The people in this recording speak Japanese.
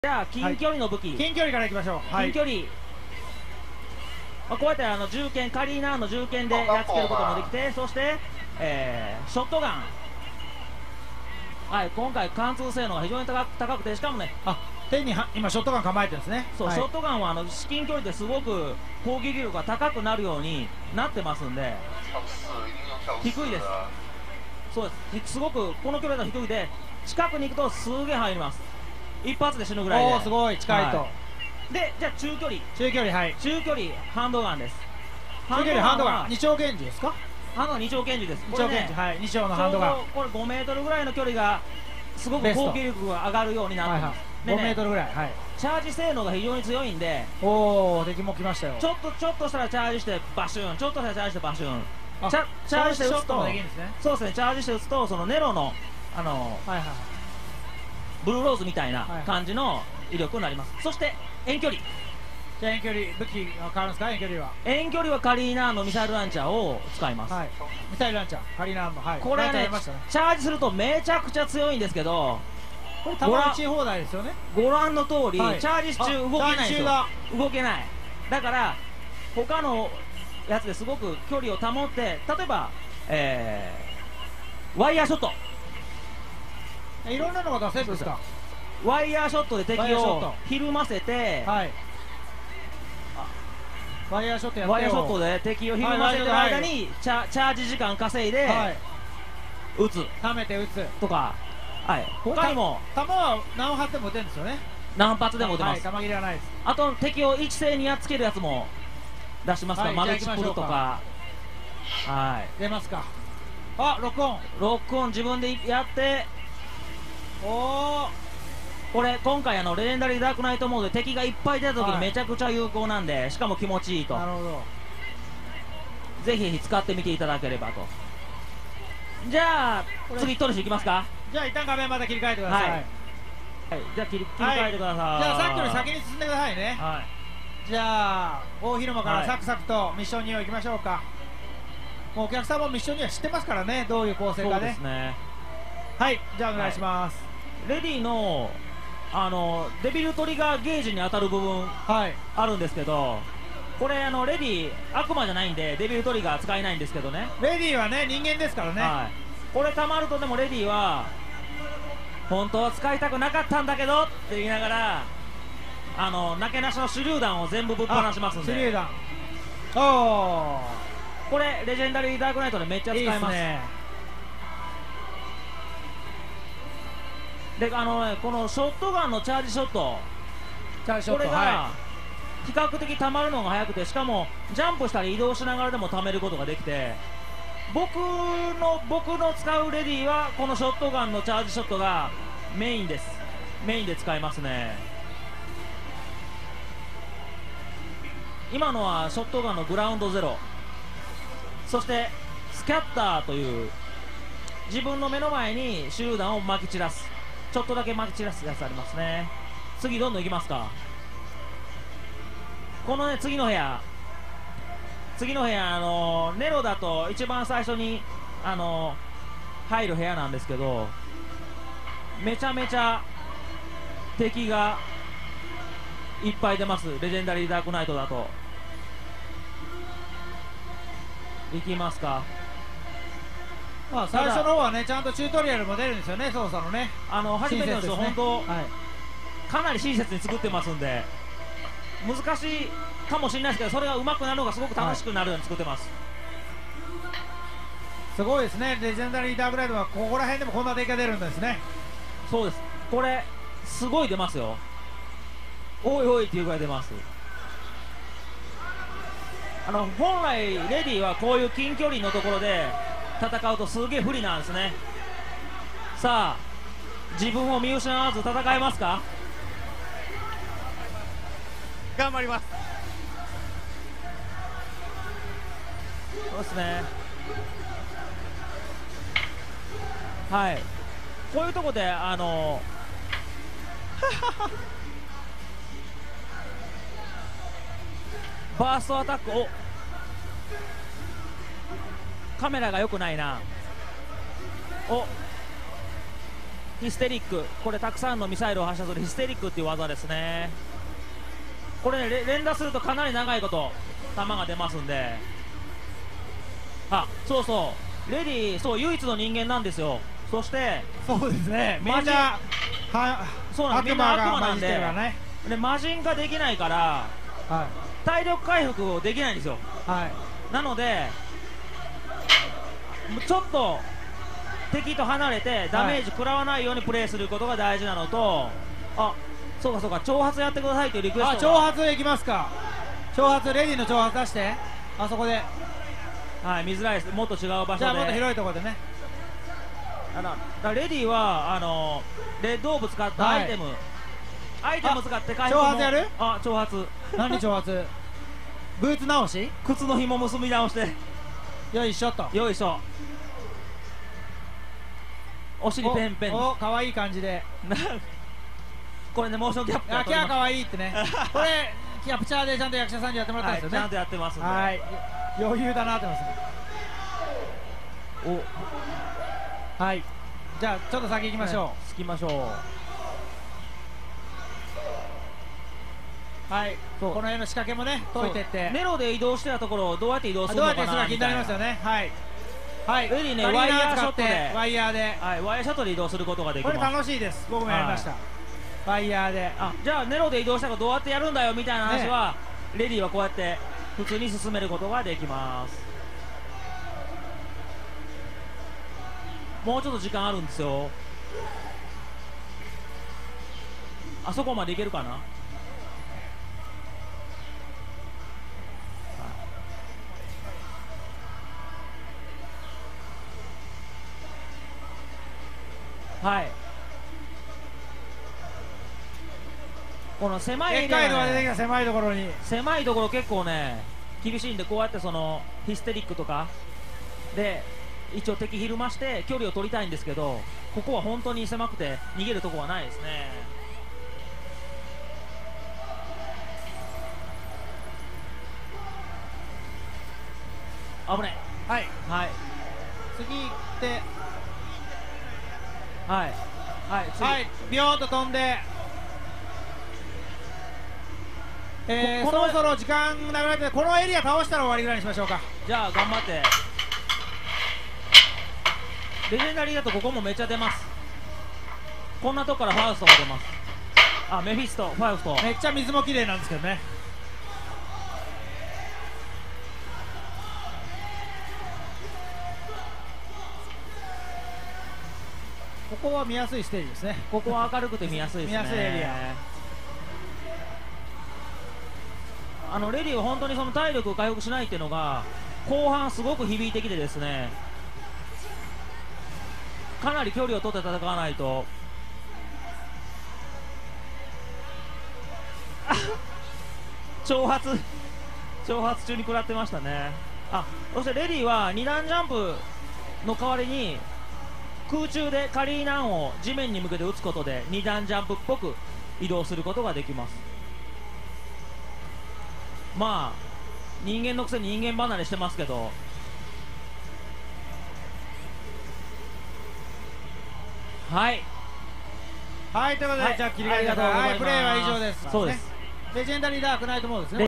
じゃあ近距離の武器、 近距離からいきましょう。 近距離、こうやって銃剣、カリーナーの銃剣でやっつけることもできて、そして、ショットガン、はい、今回貫通性能が非常に高くて、しかもね、 手に今ショットガン構えてるんですね。 そう、ショットガンは至近距離ですごく攻撃力が高くなるようになってますんで、低いです。そうです、すごくこの距離だと低いで、近くに行くとすげえ入ります。一発で死ぬぐらいで。 おー、すごい近いと。 で、じゃあ中距離、 はい。 中距離ハンドガンです。 中距離ハンドガン、二丁拳銃ですか？ ハンドガン二丁拳銃です。 二丁拳銃、はい、二丁のハンドガン。 これ5メートルぐらいの距離がすごく攻撃力が上がるようになってます。 5メートルぐらい、はい。 チャージ性能が非常に強いんで、 おお、敵も来ましたよ。 ちょっとしたらチャージしてバシューン、ちょっとしたらチャージしてバシューン。チャージして撃つと、そうですね、チャージして撃つと、そのネロのブルーローズみたいな感じの威力になります。そして遠距離。 じゃあ遠距離武器が変わるんですか？遠距離は。 遠距離はカリーナーのミサイルランチャーを使います。 はい。ミサイルランチャー、カリーナーの、はい。 これね、チャージするとめちゃくちゃ強いんですけど、 これ弾打ち放題ですよね。 ご覧の通り、チャージ中動けないんですよ。動けない。だから他のやつですごく距離を保って、例えば、ワイヤーショット、 いろんなのが出せるんですか？ ワイヤーショットで敵をひるませて、 はい、ワイヤーショットやってよ。 ワイヤーショットで敵をひるませてる間にチャージ時間稼いで、撃つ、 溜めて撃つとか、はい、他にも弾は何発でも撃てるんですよね。 何発でも撃てます。 弾切れはないです。 あと敵を一斉にやっつけるやつも出しますから、マルチプルとか。はい、 出ますか。あ、ロックオン自分でやって、おお、 これ今回レジェンダリーダークナイトモードで敵がいっぱい出た時にめちゃくちゃ有効なんで、しかも気持ちいいと。 なるほど。 ぜひ使ってみていただければと。じゃあ次トルシいきますか。 じゃあ一旦画面また切り替えてください。はい、 じゃあ切り替えてください。 じゃあさっきより先に進んでくださいね。はい、じゃあ大広間からサクサクとミッション2を行きましょうか。もうお客さんもミッション2は知ってますからね、どういう構成かね。 そうですね。 はい、じゃあお願いします。 レディのデビルトリガーゲージに当たる部分あるんですけど、これレディ悪魔じゃないんでデビルトリガー使えないんですけどね。 レディはね、人間ですからね。はい、 これたまると、でもレディは本当は使いたくなかったんだけどって言いながらなけなしの手榴弾を全部ぶっ放しますんで。 手榴弾、おー、 これレジェンダリーダークナイトでめっちゃ使えます。でこのショットガンのチャージショット、これが比較的たまるのが早くて、しかもジャンプしたり移動しながらでもためることができて、僕の使うレディはこのショットガンのチャージショットがメインです。メインで使えますね。今のはショットガンのグラウンドゼロ、そしてスキャッターという自分の目の前に手榴弾をまき散らす、ちょっとだけまき散らすやつありますね。次どんどんいきますか。このね、次の部屋ネロだと一番最初に入る部屋なんですけど、めちゃめちゃ敵がいっぱい出ます。レジェンダリーダークナイトだと。いきますか。 まあ最初の方はね、ちゃんとチュートリアルも出るんですよね、操作のね。 初めての人、本当かなり親切に作ってますんで、難しいかもしれないですけど、それが上手くなるのがすごく楽しくなるように作ってます。 すごいですね、レジェンダリーダークナイトはここら辺でもこんな出来が出るんですね。 そうです、これすごい出ますよ。おいおいっていうぐらい出ます。本来レディはこういう近距離のところで戦うとすげえ不利なんですね。さあ自分を見失わず戦えますか？ 頑張ります。 そうですね。はい、こういうとこでバーストアタック、お、カメラが良くないな。お、 ヒステリック、これたくさんのミサイルを発射するヒステリックっていう技ですね。これ、ね、連打するとかなり長いこと弾が出ますんで、あ、そうそう、レディー、そう唯一の人間なんですよ。そしてそうですね、みんなそうなんです、みんな悪魔なん混じってるからね。 で魔人化できないから、 は体力回復をできないんですよ。 いはいなのでちょっと敵と離れてダメージ食らわないようにプレーすることが大事なのと、あ、そうかそうか、挑発やってくださいというリクエストが。 挑発いきますか。挑発、レディーの挑発出して、あそこで、 はい、見づらいです。もっと違う場所で、 じゃあもっと広いところでね。 だからレディーはレッドオーブ使ったアイテム、アイテム使って回復も。 挑発やる？ あ、挑発。 何挑発？ブーツ直し？ 靴の紐結び直してよいしょと。 よいしょ。お尻ペンペン。 お、可愛い感じで。 これね、モーションキャプチャーキャー可愛いってね。これキャプチャーでちゃんと役者さんにやってもらったんですよね。 はい、ちゃんとやってますんで。 はい、余裕だなってます。お、はい、じゃあちょっと先行きましょう。 行きましょう。 はい、この辺の仕掛けもね解いてって、 ネロで移動してたところをどうやって移動するのかな。 どうやってするか気になりますよね。はいはい、 レディーね、ワイヤーショットで、 ワイヤーで、 はい、ワイヤーショットで移動することができます。 これ楽しいです。僕もやりました。ワイヤーで。 あ、じゃあネロで移動したらどうやってやるんだよみたいな話は、レディーはこうやって普通に進めることができます。もうちょっと時間あるんですよ。あそこまでいけるかな。はい、この狭いエリア、ね、 でっかいのが出てきた狭いところに、 狭いところ結構ね厳しいんで、こうやってそのヒステリックとかで一応敵ひるまして距離を取りたいんですけど、ここは本当に狭くて逃げるとこはないですね。危ない。 はいはい、 次行って、 はいはい、次、 はい、ビヨーンと飛んで、そろそろ時間なくなって、このエリア倒したら終わりぐらいにしましょうか。 じゃあ頑張って。レジェンダリーだとここもめっちゃ出ます。こんなとこからファウストも出ます。あ、メフィスト、ファウスト、 めっちゃ水も綺麗なんですけどね。ここは見やすいステージですね。 ここは明るくて見やすいですね。 見やすいエリア。 レディは本当にその体力を回復しないっていうのが後半すごく響いてきてですね、かなり距離を取って戦わないと。挑発中に食らってましたね。あ、そしてレディは2段ジャンプの代わりに空中でカリーナンを地面に向けて打つことで2段ジャンプっぽく移動することができます。まあ人間のくせに人間離れしてますけど、はいはい、ということで、 はい、 じゃあ切り替えてください。はい、プレーは以上です。 そうです。 レジェンダリーダークナイトモードですね。